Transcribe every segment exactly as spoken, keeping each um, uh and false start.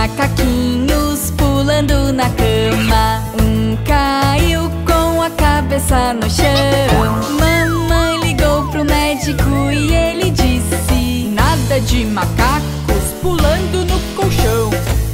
macaquinhos pulando na cama. Um caiu com a cabeça no chão. Mamãe ligou pro médico e ele disse: nada de macacos pulando no colchão.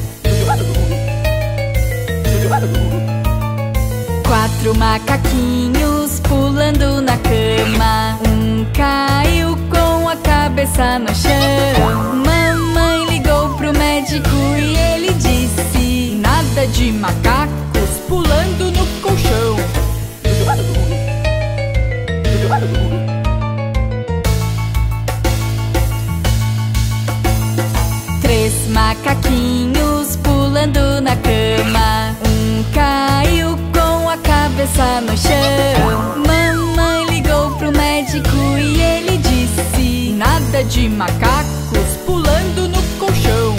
Quatro macaquinhos pulando na cama. Um caiu com a cabeça no chão. Mamãe ligou pro médico e ele disse: nada de macacos pulando no colchão. Três macaquinhos pulando na cama. Um caiu com a cabeça no chão. Mamãe ligou pro médico e ele disse: nada de macacos pulando no colchão.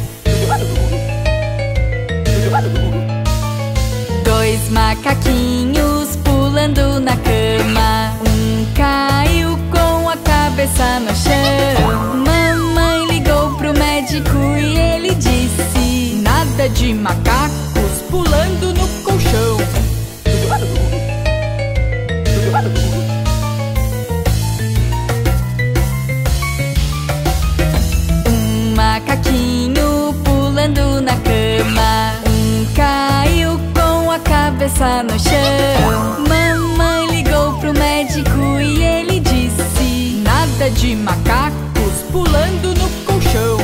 Dois macaquinhos pulando na cama. Um caiu com a cabeça no chão. Mamãe ligou pro médico e ele disse: nada de macacos pulando no colchão. Um macaquinho pulando na cama. Um caiu com a cabeça no chão. Mamãe ligou pro médico e ele disse: nada de macacos pulando no colchão.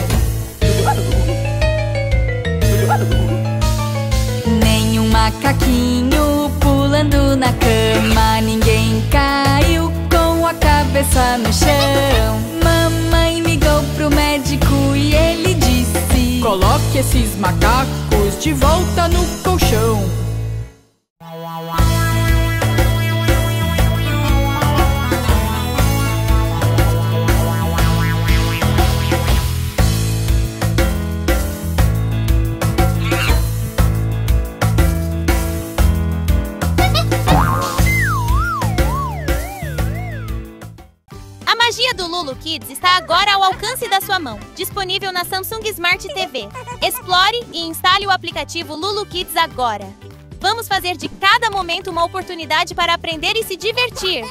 Nenhum macaquinho pulando na cama. Ninguém caiu com a cabeça no chão. Mamãe ligou pro médico e ele disse: coloque esses macacos de volta no colchão. A magia do Lulu Kids está agora ao alcance da sua mão, disponível na Samsung Smart T V. Explore e instale o aplicativo Lulu Kids agora. Vamos fazer de cada momento uma oportunidade para aprender e se divertir.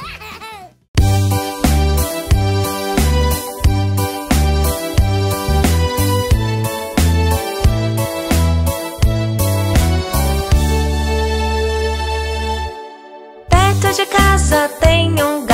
Perto de casa tem um